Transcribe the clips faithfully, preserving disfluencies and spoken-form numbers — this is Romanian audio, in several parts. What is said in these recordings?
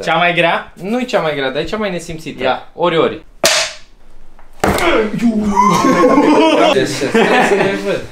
nesimțită. Cea mai grea? Nu-i cea mai grea, dar e cea mai nesimțită. Ia, ori ori. Deci, stai să le văd.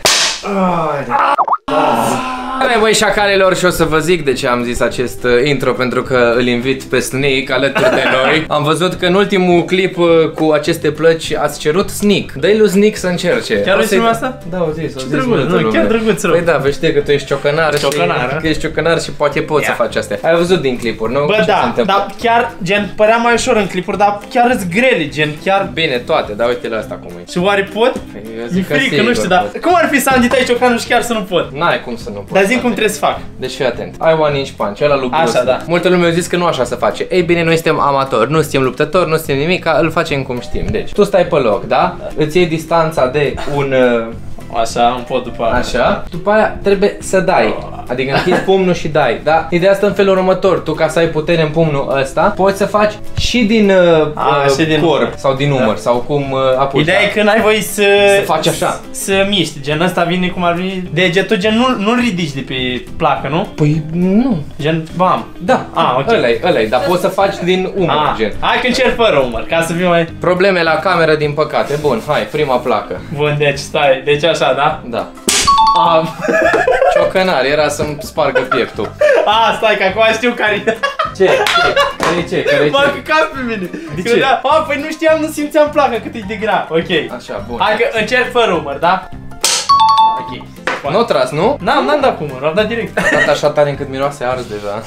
Bine, băi șacalelor, și o să vă zic de ce am zis acest uh, intro, pentru că îl invit pe Sneak alături de noi. Am văzut că în ultimul clip uh, cu aceste plăci ați cerut Sneak. Dă-i lui Sneak să încerce. Chiar vrei să asta? Da, o zis, o Ce zis drăguț, nu, chiar drăguț rău. Păi da, vă știi că tu ești ciocănar, Ciocănar, și, că ești ciocănar și poate poți să faci astea. Ai văzut din clipuri, nu? Bă, ce da, dar chiar, gen, părea mai ușor în clipuri, dar chiar îți grele, gen, chiar... Bine, toate, dar uite la asta cum e. Și oare pot? Păi, eu Mi-e zic că frică, sigur nu știu, dar... pot. Cum ar fi să am ditai ciocanul și chiar să nu pot? N-ai cum să nu poți. Dar zi cum trebuie să fac. Deci fii atent. Ai one inch punch, ăla lui Bruce. Așa, da. Multă lume a zis că nu așa se face. Ei bine, noi suntem amatori, nu suntem luptători, nu suntem nimic, îl facem cum știm. Deci, tu stai pe loc, da? Îți iei distanța de un... Așa, îmi pot după aia. Așa. După aia trebuie să dai. Adică închizi pumnul și dai, da? Ideea asta în felul următor. Tu, ca să ai putere în pumnul ăsta, poți să faci și din, uh, A, uh, și din corp sau din umăr, da. sau cum uh, apuci. Ideea e că n-ai voie să... Să faci așa. Să miști, gen ăsta vine cum ar veni. Degetul, gen, nu, nu-l ridici de pe placă, nu? Păi nu. Gen, bam. Da, A, ok. ăla-i, ăla-i, dar poți să faci din umăr, A, gen. hai că încerc fără umăr, ca să fiu mai... Probleme la cameră, din păcate. Bun, hai, prima placă. Bun, deci stai, deci așa, da? Da. Am. Ciocănar, era să-mi spargă pieptul. A, stai, că acum știu care Ce? Ce? Care-i ce? Care-i m-a ce? căcat pe mine. De Că ce? da, a, păi nu știam, nu simțeam placă cât e de grea. Ok. Așa, bun. Hai că încerc fără umăr, da? Ok. Nu o tras, nu? N-am, n-am dat cu umăr, am dat direct. A dat așa tare încât miroase ars deja.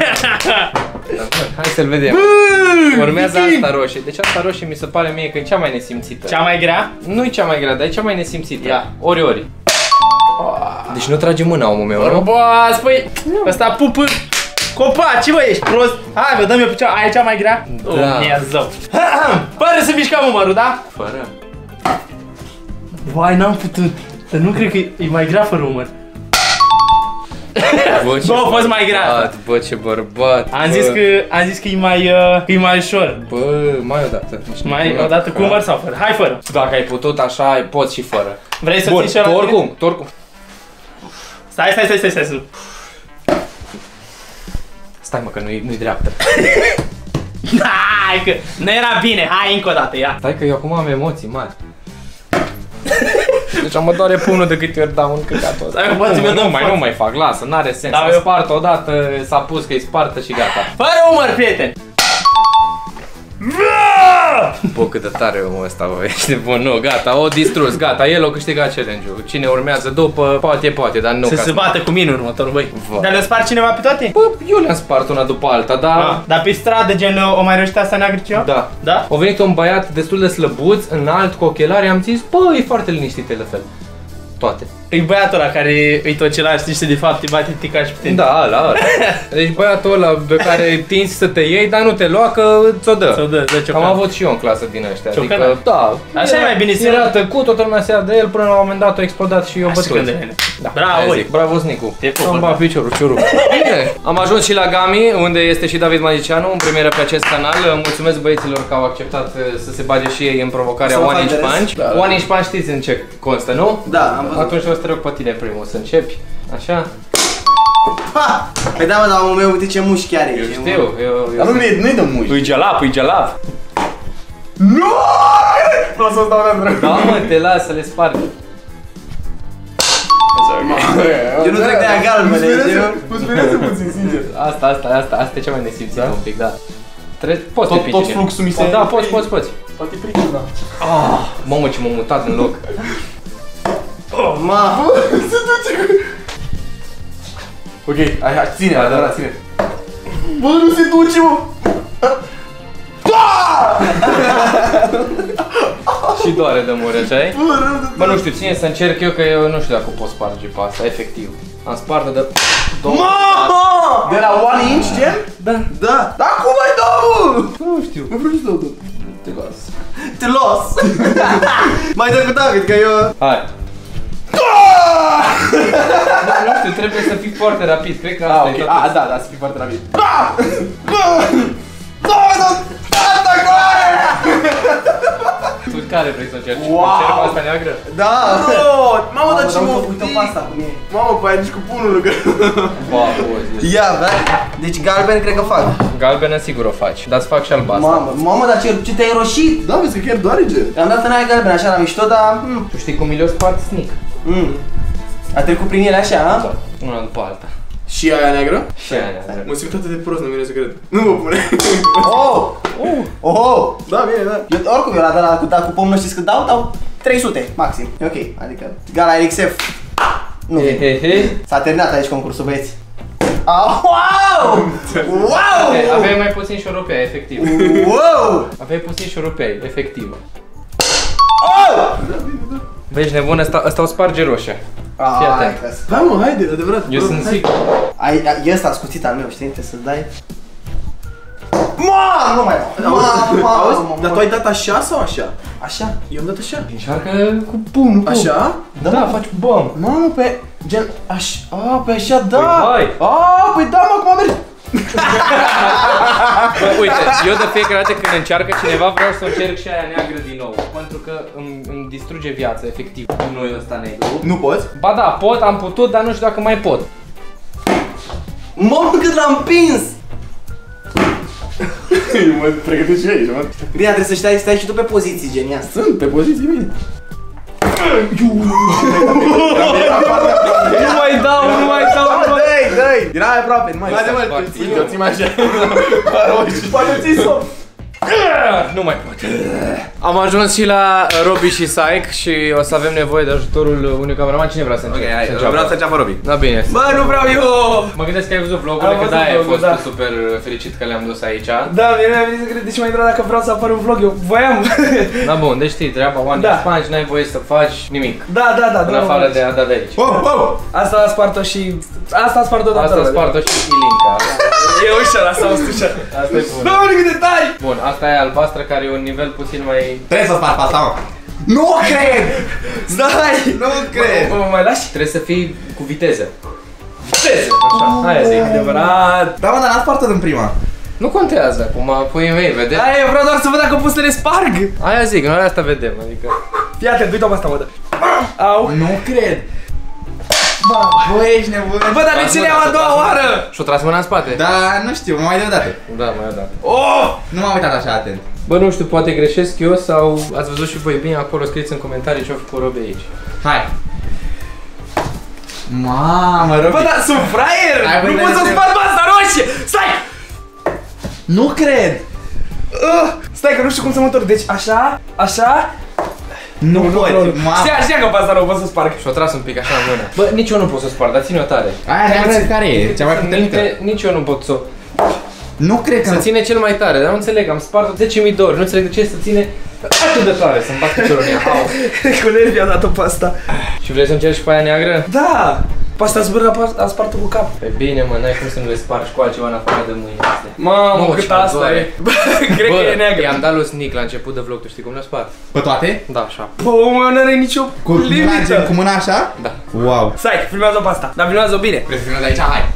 Hai să-l vedem. Urmează asta roșie. Deci asta roșie mi se pare mie că e cea mai nesimțită. Cea mai grea? Nu e cea mai grea, dar e cea mai nesimțită. Ia. Ori ori. Deci nu trage mâna, omul meu, nu? Bă, spui, ăsta pupă copaci, bă, ești prost. Hai, vă dăm eu pe cea, aia e cea mai grea? Da. Oh, Dumnezeu. Fără să mișcăm umărul, da? Fără. Vai, n-am putut. Dar nu cred că e, e mai grea fără umăr. Bă, ce Bă, a fost mai grea. bărbat, bă, ce bărbat. Am bă. zis că, am zis că e mai, uh, că e mai ușor. Bă, mai o dată. Mai o dată cu umăr sau fără? Hai fără. Dacă ai putut așa, ai poți și fără. Vrei să Bun, ții și ăla tu de- oricum, tu oricum. Stai, stai, stai, stai, stai, stai. Stai mă, că nu-i nu-i dreaptă. Hai că nu era bine. Hai încă o dată, ia. Stai că eu acum am emoții mari. Deci mă doare pumnul de câte ori dau în căcatul ăsta. Stai, mă, poate Nu, mi-o dăm nu mai, față. nu mai fac, lasă, n-are sens. Da, Am eu- spart odată, s-a pus că e spartă și gata. Fără umăr, prieten. Bă, cât de tare e omul ăsta, bă, ești bun, nu, gata, o distrus, gata, el o câștigat challenge-ul. Cine urmează după, poate, poate, dar nu Să ca se bată cu mine următorul, băi. Va. Dar le spart cineva pe toate? Bă, eu le-am spart una după alta, dar... Ah, dar pe stradă, gen, o mai reușit asta neagră ceva? Da. Da? A venit un băiat destul de slăbuț, înalt, cu ochelari, am zis, bă, e foarte liniștit el de fel. Toate. E băiatul ăla care îi tot celălalt, știi, și de fapt îi bate tica și pe tine. Da, ăla, ăla. Deci băiatul ăla pe care tinzi să te iei, dar nu te lua că ți-o dă. Ți-o dă, dă Am ciocan. avut și eu în clasă din ăștia, Ciocană? adică, da. Așa e mai bine să- Era tăcut, toată lumea se ia de el, până la un moment dat a explodat și eu Așa bătut. când de mine. Da, Bravo, aia oi. zic, bravo, Snicu. Te pup, Am bă. bat piciorul, ciuruc. Bine, am ajuns și la Gami, unde este și David Magicianu, în premieră pe acest canal. Mulțumesc băieților că au acceptat uh, să se bage și ei în provocarea Să mă One fac Inch de rest? Punch. Da. One Inch Punch știți în ce constă, nu? Da, am văzut. Atunci o să te rog pe tine primul să începi. Așa? Ha! Păi da, mă, dar omul meu, uite ce mușchi are. Eu ce știu, mă- eu... eu Dar nu nu-i nu-i de mușchi. Îi gelap, îi gelap. Nu! Nu o să-ți dau la drăgu. Da, mă, te las să le sparg. Eu nu trec de aia galbele, eu... Mă sperează puțin, sincer. Asta, asta, asta, asta e cea mai nesimțită un pic, da. Tre poți Tot- te pici tot în- fluxul mi se- Da, poți, poți, poți. Poate pricul, da. Ah, mamă, ce m-am mutat în loc. Ma! Se duce cu... Ok, hai, hai, ține, Da, da, da. da, ține. Bă, nu se duce, mă! Și doare de mure, așa e? Bă, rău de Bă, nu știu, ține să încerc eu, că eu nu știu dacă pot sparge pe asta, efectiv. Am spart de două. Ma! De la one inch, gen? Da. Da. Dar cum ai dau? Nu știu. Mă vreau să dau tot. Te las. Te los! Mai dă cu David, că eu... Hai. Bă, nu știu, trebuie să fii foarte rapid, cred că asta Ah, e ok. tot. Ah, da, da, să fii foarte rapid. Tu Care vrei să încerci? Wow! Încerc asta neagră? Da! Mamă, dar ce mă... Uite pasta cum e. Mamă, pe aia nici cu punul că... Ba, bozi. Ia, vezi? Deci galben cred că fac. Galbenă sigur o faci, dar-ți fac și albastră. Mamă, mamă, dar ce, ce te-ai roșit? Da, vezi că chiar doare gen. Am dat în aia galben așa la mișto, dar... Mm, Tu știi cum mi le-o spart sneak? mm. A trecut prin ele așa, a? Da. Una după alta. Și aia neagră? Și aia neagră. Mă simt atât de prost, nu vine să cred. Nu mă pune. Oh! Uh. Oh! Da, bine, da. Eu, oricum, eu la dat la cu, cu pomul, știți cât dau? Dau trei sute, maxim. E ok, adică... Gala R X F. Nu He, he, he. S-a terminat aici concursul, băieți. Oh, wow! Wow! Aveai mai puțin șoropei, efectiv. Wow! Aveai puțin șoropei, efectiv. Oh! Băi, ești nebun, ăsta, ăsta o sparge roșie. Fii Ai, atent. că-s- Hai mă, haide, adevărat. Eu sunt sigur. Ai, ai- e ăsta scuțit al meu, știi? Trebuie să-ți dai... Mamă, nu mai dau. Mamă, Auzi? mamă, Dar tu ai dat așa sau așa? Așa? Eu am dat așa. Încearcă cu pumnul. Așa? Da, da, faci bam. Mamă, pe... Gen... Așa... A, pe așa, da! Păi, hai. A, păi da, mă, cum am mers... Bă, uite, eu de fiecare dată când încearcă cineva vreau să încerc și aia neagră din nou. Pentru că îmi, îmi distruge viața, efectiv. Nu e ăsta negru. Nu poți? Ba da, pot, am putut, dar nu știu dacă mai pot. Mamă, cât l-am prins! Eu mă pregătesc și aici, mă. Bine, trebuie să stai, stai și tu pe poziții, genial. Sunt pe poziție bine. Nu mai dau, nu mai dau, nu mai Dă-i, dă-i! Era mai aproape, nu mai Haide, mă, foarte ții, Uite, o țin așa. poate ții-o. Nu mai pot. Am ajuns și la Robi și Saik și o să avem nevoie de ajutorul unui cameraman. Cine vrea să înceapă? Ok, hai, să înceapă? vreau să înceapă Robi. Da, bine. Bă, nu vreau eu! Mă gândesc că ai văzut vlogurile, Am că văzut da, ai vlogul, fost da. super fericit că le-am dus aici. Da, mie mi-a venit să cred, deci mai era dacă vreau să apar un vlog, eu voiam. Da, bun, deci știi treaba, One Da. Inch Punch, n-ai voie să faci nimic. Da, da, da, În afară de a da de aici. Oh, oh! Asta a spart-o și... Asta a spart-o Asta toată. spartă și Ilinca. E ușor, asta o ușor. Asta e bun. Doamne, cât de tari! Bun, asta e albastră care e un nivel puțin mai... Trebuie să sparg pasta, mă. Nu cred! Stai! Nu cred. Mă mai lași? Trebuie să fii cu viteză. Viteză! Așa, aia zic. Adevărat! Da, mă, dar n-a spart-o din prima. Nu contează, acum puii mei, vedem? Aia, eu vreau doar să văd dacă pot să le sparg! Aia zic, noi asta vedem, adică... Fii atent, uite-o pe asta, mă dă. Au! Nu cred. Bă, ești nebun. Bă, dar de ce le-am a doua oară? Și-o tras mâna în spate? Da, nu știu, mai de o dată. Da, mai o dată. Oh! Nu m-am uitat așa atent. Bă, nu știu, poate greșesc eu sau ați văzut și voi bine acolo, scrieți în comentarii ce-a făcut Robi aici. Hai. Mamă, Robi. Bă, dar sunt fraier! Hai, bă, Nu dai pot să să- sparg asta roșie! Stai! Nu cred. Uh, stai că nu știu cum să mă întorc. Deci așa, așa. Nu poți. Mamă. Știa, știa că pe asta nu pot să sparg. Și-o tras un pic așa în mână. Bă, nici eu nu pot să spart, dar ține-o tare. Aia neagră care e? Cea mai puternică. Minte, nici eu nu pot să o... Nu cred că Să nu. ține cel mai tare, dar nu înțeleg, am spart zece mii de ori, nu înțeleg de ce să ține atât de tare, să-mi bag piciorul în ea. Au. Cu nervi a dat-o pe asta. Și vrei să încerci și pe aia neagră? Da! Pe asta zbâră, a spart-o cu cap. Păi bine, mă, n-ai cum să nu le spargi cu altceva în afară de mâini astea. Mamă, Mamă, cât ce asta doare. e. Bă, cred că e neagră. i-am dat lui Snic la început de vlog, tu știi cum le-a spart? Pe toate? Da, așa. Bă, omul meu n-are nicio Cu mâna, gen, limită. cu mâna așa? Da. Wow. Stai, filmează-o pe asta. Dar filmează-o bine. Vrei să filmezi aici? Hai.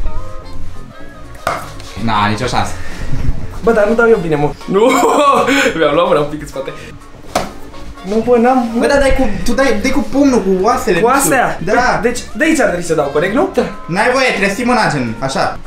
Na, nicio șansă. Bă, dar nu dau eu bine, mă. Nu! Mi-am luat mâna un pic în spate. Nu, bă, n-am... Bă, dar dai cu, tu dai, dai cu pumnul, cu oasele. Cu nu știu. astea? Da. Deci, de aici ar trebui să dau, corect, nu? Da. N-ai voie, trebuie să ții mâna, gen, așa.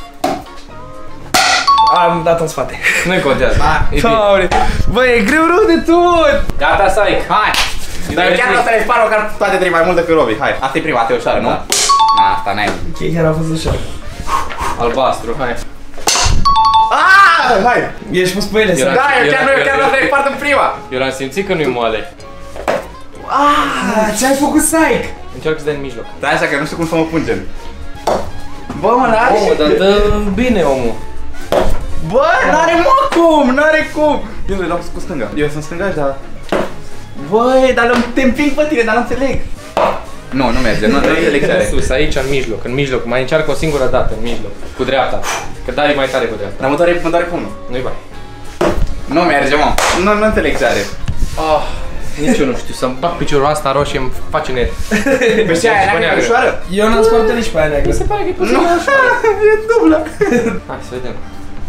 Am dat în spate. Nu-i contează. Da. E bine. Doamne. Bă, e greu rău de tot! Gata, Saic. Hai. Dar eu chiar nu o să le spar, măcar toate trei mai mult decât Robi. Hai, asta e prima, asta e ușoară, nu? Da. Asta n-ai. Ok, chiar a fost ușor. Albastru, hai. Ah, hai. Ești pus pe ele, să... Era- Da, eu chiar nu, eu chiar nu o să le spart în prima. Eu l-am simțit că nu-i moale. Ah, ce-ai făcut, Saic? Încearcă să dai în mijloc. Stai așa că nu știu cum să mă pun, gen. Bă, mă, n-are. Omul, dar dă bine, omul. Bă, n-are mă cum, n-are cum. Eu le dau cu stânga. Eu sunt stângaș, dar... Băi, dar te împing pe tine, dar nu înțeleg. Nu, nu merge, nu, nu înțeleg ce are. Sus, aici, în mijloc, în mijloc. Mai încearcă o singură dată, în mijloc. Cu dreapta. Că dai mai tare cu dreapta. Dar mă doare, mă doare pumnul. Nu-i bai. Nu merge, mă. Nu, nu înțeleg ce are. Ah, nici eu nu știu, să-mi bag piciorul asta roșie îmi face net. Pe ce aia neagră e ușoară? Eu n-am spart nici pe aia neagră. Se pare că e puțin Nu, mai ușor. e dublă. Hai să vedem.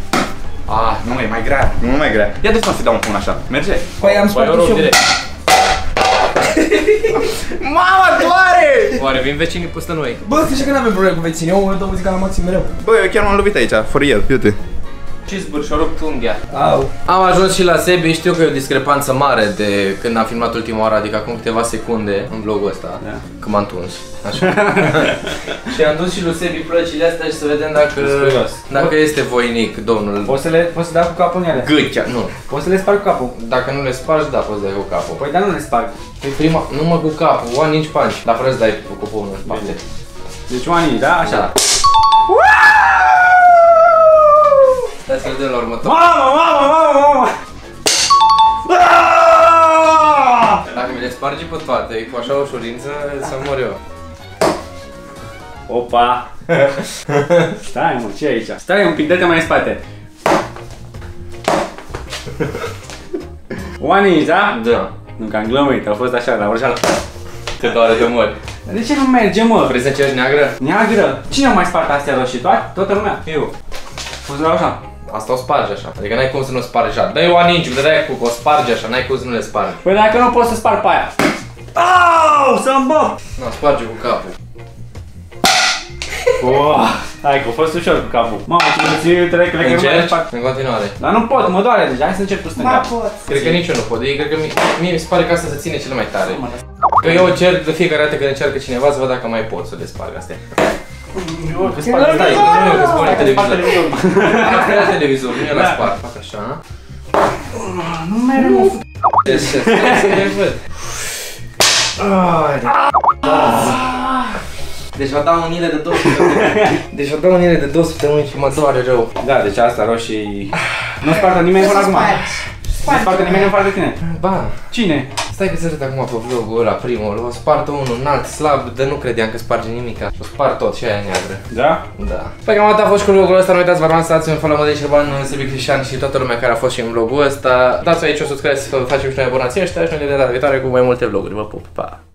Ah, nu, e mai grea. Nu mai grea. Ia de să dau un pumn așa. Merge? Păi am Păi spart eu rog și eu. direct. Oare vin vecinii peste noi? Bă, zice că n-avem probleme cu vecinii, omul dă muzica la maxim mereu. Bă, eu chiar m-am lovit aici, fără el, uite. Cheeseburger și-a rupt unghia. Au. Am ajuns și la Sebi, știu că e o discrepanță mare de când am filmat ultima oară, adică acum câteva secunde în vlogul ăsta, Da. că m-am tuns. Așa. Și am dus și lui Sebi plăcile astea și să vedem dacă, Sperios. dacă este voinic, domnul. Poți să le, poți să dai cu capul în ele. Gâcea, nu. Poți să le spargi cu capul. Dacă nu le spargi, da, poți dai cu capul. Păi dar nu le spargi. Păi prima, numai cu capul, one inch punch, dar fără să dai cu cupomul în spate. Deci oanii, da? Așa. Da. Hai să vedem la următor. Mamă, mamă, mamă, mamă! Dacă mi le spargi pe toate, cu așa ușurință, să mor eu. Opa! Stai mă, ce e aici? Stai un pic, dă-te mai în spate. Oanii, da? Da. Nu, că am glămit, a fost așa, la urșală. Te doare de mori. Dar de ce nu merge, mă? Vrei să încerci neagră? Neagră? Cine a mai spart astea roșii? Toate? Toată lumea? Eu. Fost la așa. Asta o spargi așa. Adică n-ai cum să nu spargi așa. Dă-i one inch, dă-i cu, o spargi așa, n-ai cum să nu le spargi. Păi dacă nu pot să sparg pe aia. Au, să-mi bă! Nu, spargi cu capul. Oh, hai că a fost ușor cu capul. Mamă, ce mulțumim, trebuie că le mai Încerci? spart. În continuare. Dar nu pot, mă doare deja, hai să încep cu stânga. Ma pot. Cred că nici eu nu pot. Ei, cred că mie, mie mi se pare că asta se ține cel mai tare. Că eu cer de fiecare dată când încearcă cineva să văd dacă mai pot să le sparg astea. Că sparg, stai, nu, că spune televizor. Asta e la televizor, nu e la spart. Fac așa. Nu mereu mă f***. Deci, să le văd. Deci vă dau unire de două săptămâni. Deci vă dau unire de două săptămâni și mă doare rău. Da, deci asta roșii... Nu spartă nimeni până acum. Nu spartă nimeni în față de tine. Ba, Cine? stai că ți arăt acum pe vlogul ăla primul. O spart unul înalt, slab, de nu credeam că sparge nimica. O spart tot și aia neagră. Da? Da. Păi cam atât a fost cu vlogul ăsta, nu uitați, vă rog să dați un follow de Șerban, Sebi Cristian și toată lumea care a fost și în vlogul ăsta. Dați aici o subscribe să facem și noi abonații ăștia și noi de data viitoare cu mai multe vloguri. Vă pup, pa!